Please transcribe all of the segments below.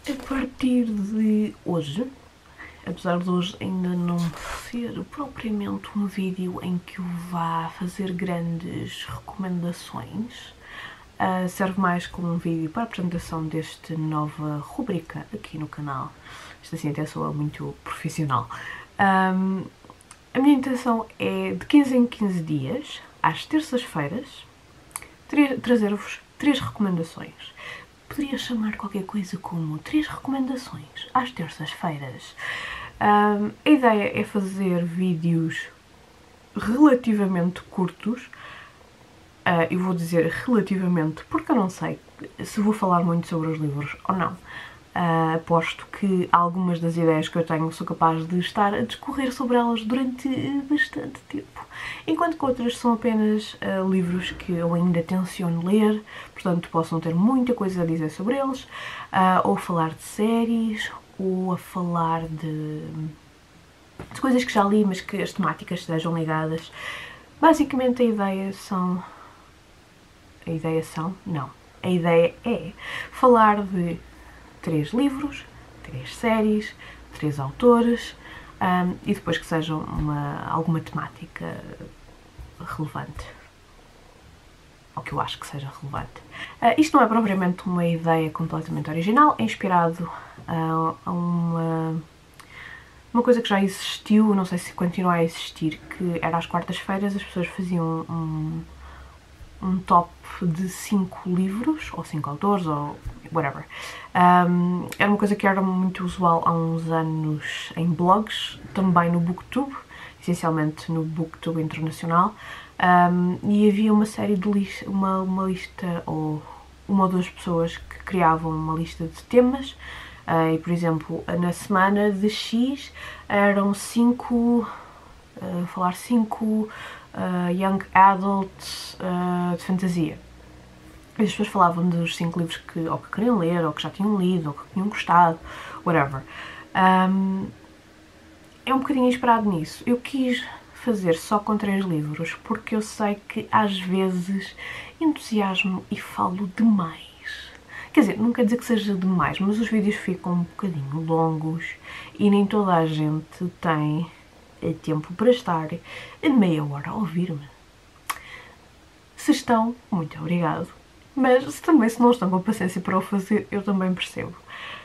A partir de hoje, apesar de hoje ainda não ser propriamente um vídeo em que eu vá fazer grandes recomendações, serve mais como um vídeo para a apresentação desta nova rubrica aqui no canal. Isto assim até soa muito profissional. A minha intenção é de 15 em 15 dias, às terças-feiras, trazer-vos 3 recomendações. Poderia chamar qualquer coisa como 3 recomendações às terças-feiras. A ideia é fazer vídeos relativamente curtos. Eu vou dizer relativamente porque eu não sei se vou falar muito sobre os livros ou não. Aposto que algumas das ideias que eu tenho sou capaz de estar a discorrer sobre elas durante bastante tempo, enquanto que outras são apenas livros que eu ainda tenciono ler, portanto posso não ter muita coisa a dizer sobre eles, ou falar de séries, ou a falar de coisas que já li, mas que as temáticas estejam ligadas. Basicamente a ideia é falar de 3 livros, 3 séries, 3 autores, e depois que sejam alguma temática relevante. Ou que eu acho que seja relevante. Isto não é propriamente uma ideia completamente original, é inspirado a uma coisa que já existiu, não sei se continua a existir, que era às quartas-feiras as pessoas faziam um top de 5 livros, ou 5 autores, ou whatever. Era uma coisa que era muito usual há uns anos em blogs, também no Booktube, essencialmente no Booktube internacional, e havia uma série de uma lista, ou uma ou duas pessoas que criavam uma lista de temas, e por exemplo, na semana de X eram 5 young adults de fantasia. E as pessoas falavam dos 5 livros que ou que queriam ler, ou que já tinham lido, ou que tinham gostado, whatever. É um bocadinho inspirado nisso. Eu quis fazer só com 3 livros, porque eu sei que às vezes entusiasmo e falo demais. Quer dizer, não quer dizer que seja demais, mas os vídeos ficam um bocadinho longos e nem toda a gente tem tempo para estar meia hora a ouvir-me. Se estão, muito obrigado. Mas também, se não estão com paciência para o fazer, eu também percebo.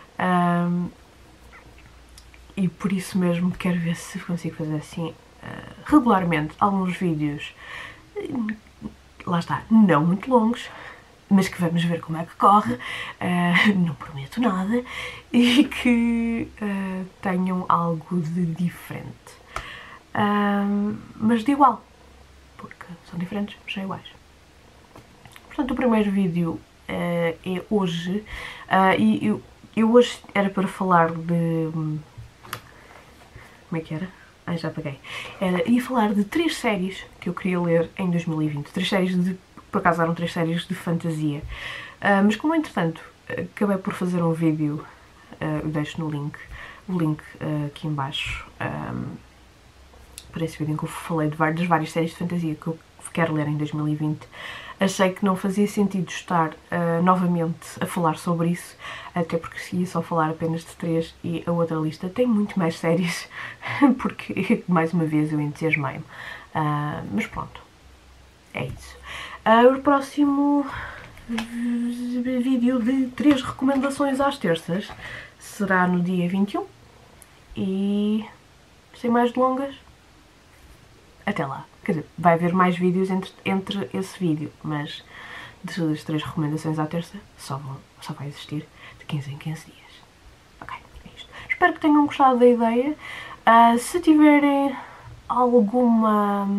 E por isso mesmo quero ver se consigo fazer assim regularmente alguns vídeos, lá está, não muito longos, mas que vamos ver como é que corre, não prometo nada, e que tenham algo de diferente. Mas de igual, porque são diferentes, mas são iguais. Portanto, o primeiro vídeo é hoje, e eu hoje era para falar de... Como é que era? Já apaguei. Ia falar de 3 séries que eu queria ler em 2020. 3 séries de... Por acaso eram 3 séries de fantasia. Mas como, entretanto, acabei por fazer um vídeo, eu deixo no link, o link aqui em baixo, para esse vídeo em que eu falei das várias séries de fantasia que eu quero ler em 2020, achei que não fazia sentido estar novamente a falar sobre isso, até porque se ia só falar apenas de 3 e a outra lista tem muito mais séries, porque mais uma vez eu entusiasmei-me. Mas pronto, é isso. O próximo vídeo de 3 recomendações às terças será no dia 21 e sem mais delongas, até lá. Quer dizer, vai haver mais vídeos entre esse vídeo, mas das 3 recomendações à terça só vai existir de 15 em 15 dias. Ok, é isto. Espero que tenham gostado da ideia. Se tiverem alguma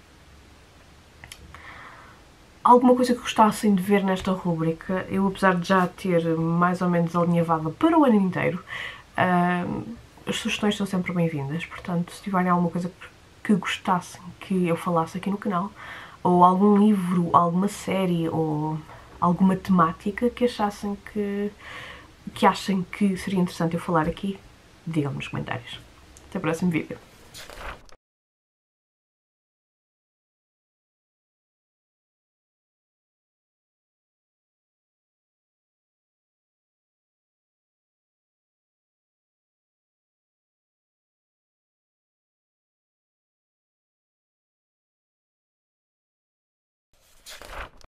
coisa que gostassem de ver nesta rubrica, eu, apesar de já ter mais ou menos alinhavada para o ano inteiro, as sugestões são sempre bem-vindas. Portanto, se tiverem alguma coisa que gostassem que eu falasse aqui no canal, ou algum livro, alguma série, ou alguma temática que achassem que achem que seria interessante eu falar aqui, digam-me nos comentários. Até o próximo vídeo.